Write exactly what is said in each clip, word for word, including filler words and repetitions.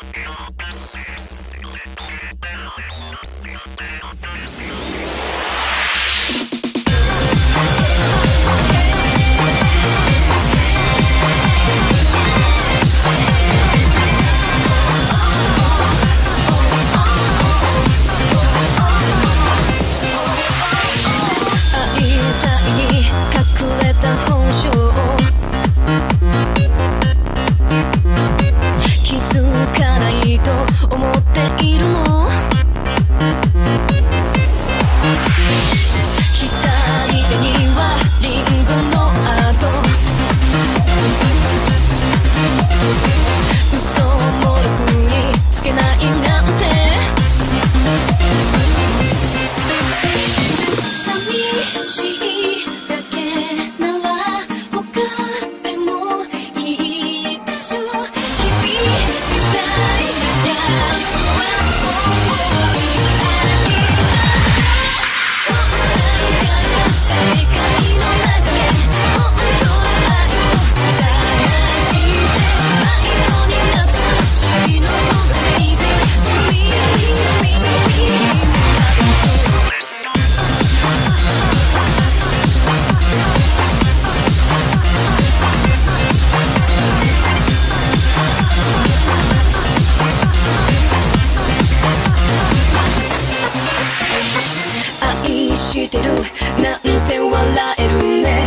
してるなんて笑えるね。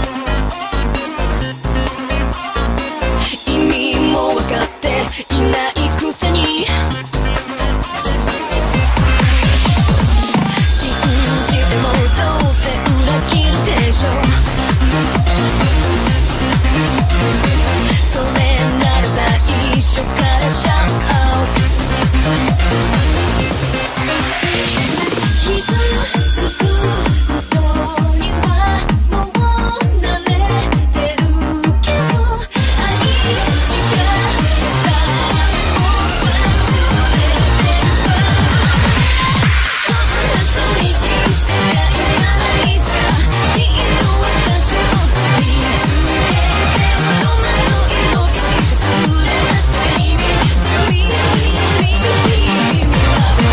意味も分かっていないくせに信じてもどうせ裏切るでしょ。それなら最初からシャウトアウト。傷つくことにはもう慣れてるけど、愛しかさを忘れてしまう。こんな寂しい世界からいつかきっと私を見つけて、戸惑いを消して連れ出した君。Tell me, tell me, tell me,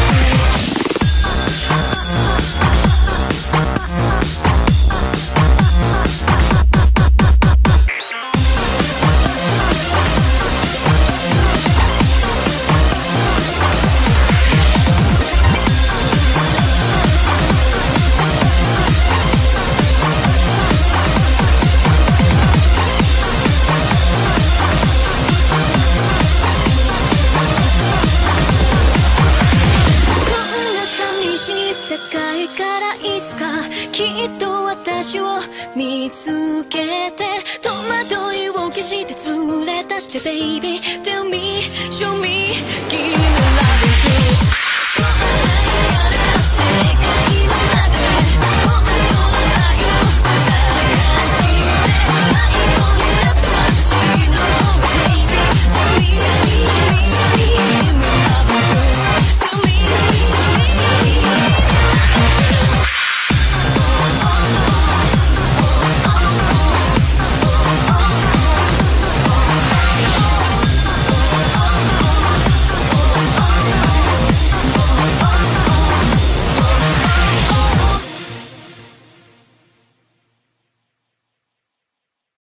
世界からいつかきっと私を見つけて、戸惑いを消して連れ出して Baby Tell me, show me 君